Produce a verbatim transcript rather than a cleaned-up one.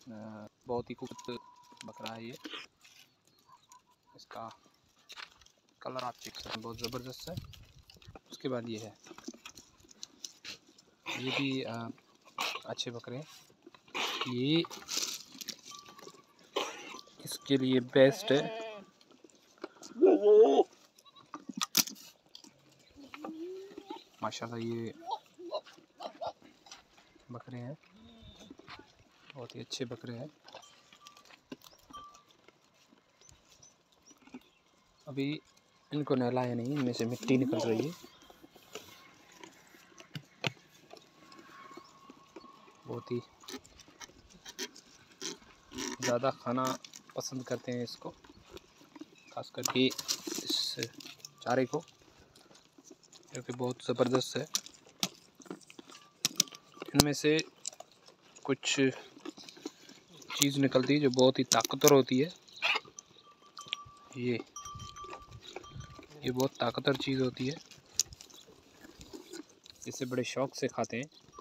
बहुत ही खूबसूरत बकरा है ये। इसका कलर आप चेक सकते हैं, बहुत ज़बरदस्त है। उसके बाद ये है, ये भी आ, अच्छे बकरे हैं। ये इसके लिए बेस्ट है। माशाल्लाह ये बकरे हैं, बहुत ही अच्छे बकरे हैं। अभी इनको नहलाया नहीं, इनमें से मिट्टी निकल रही है। बहुत ही ज़्यादा खाना पसंद करते हैं इसको, खास करके इस चारे को, जो कि बहुत ज़बरदस्त है। इनमें से कुछ चीज़ निकलती है जो बहुत ही ताकतवर होती है। ये ये बहुत ताकतवर चीज़ होती है, इसे बड़े शौक़ से खाते हैं।